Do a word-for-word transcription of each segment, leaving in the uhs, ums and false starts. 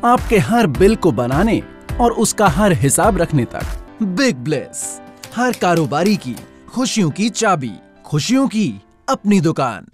आपके हर बिल को बनाने और उसका हर हिसाब रखने तक। बिग ब्लेस, हर कारोबारी की खुशियों की चाबी, खुशियों की अपनी दुकान।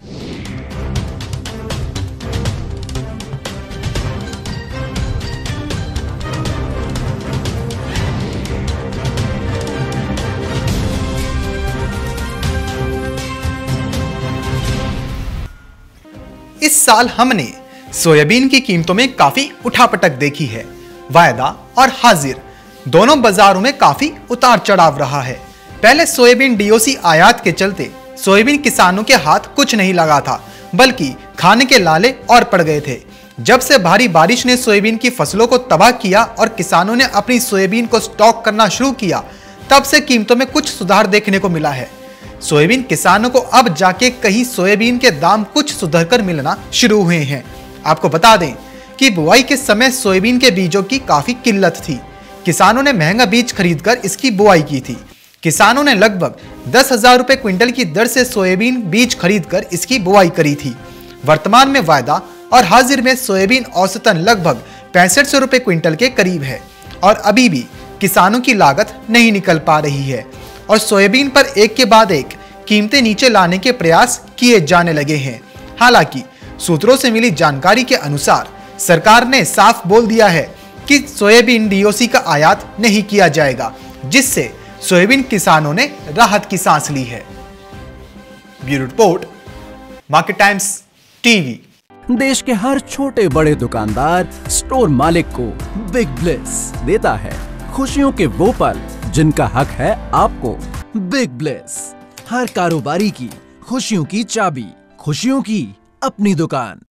इस साल हमने सोयाबीन की कीमतों में काफी उठापटक देखी है। वायदा और हाजिर दोनों बाजारों में काफी उतार चढ़ाव रहा है। पहले सोयाबीन डीओसी आयात के चलते सोयाबीन किसानों के हाथ कुछ नहीं लगा था, बल्कि खाने के लाले और पड़ गए थे। जब से भारी बारिश ने सोयाबीन की फसलों को तबाह किया और किसानों ने अपनी सोयाबीन को स्टॉक करना शुरू किया, तब से कीमतों में कुछ सुधार देखने को मिला है। सोयाबीन किसानों को अब जाके कहीं सोयाबीन के दाम कुछ सुधर कर मिलना शुरू हुए हैं। आपको बता दें कि बुआई के समय सोयाबीन के बीजों की काफी किल्लत थी। किसानों ने महंगा बीज खरीदकर इसकी बुआई की थी। किसानों ने लगभग दस हजार रुपए क्विंटल की दर से सोयाबीन बीज खरीदकर इसकी बुआई करी थी। वर्तमान में वायदा और हाजिर में सोयाबीन औसतन लगभग पैंसठ सौ रुपए क्विंटल के करीब है और अभी भी किसानों की लागत नहीं निकल पा रही है और सोयाबीन पर एक के बाद एक कीमतें नीचे लाने के प्रयास किए जाने लगे हैं। हालांकि सूत्रों से मिली जानकारी के अनुसार सरकार ने साफ बोल दिया है कि सोयाबीन डीओसी का आयात नहीं किया जाएगा, जिससे सोयाबीन किसानों ने राहत की सांस ली है। Bureau report, market times TV. देश के हर छोटे बड़े दुकानदार, स्टोर मालिक को बिग ब्लेस देता है खुशियों के वो पल जिनका हक है आपको। बिग ब्लेस, हर कारोबारी की खुशियों की चाबी, खुशियों की अपनी दुकान।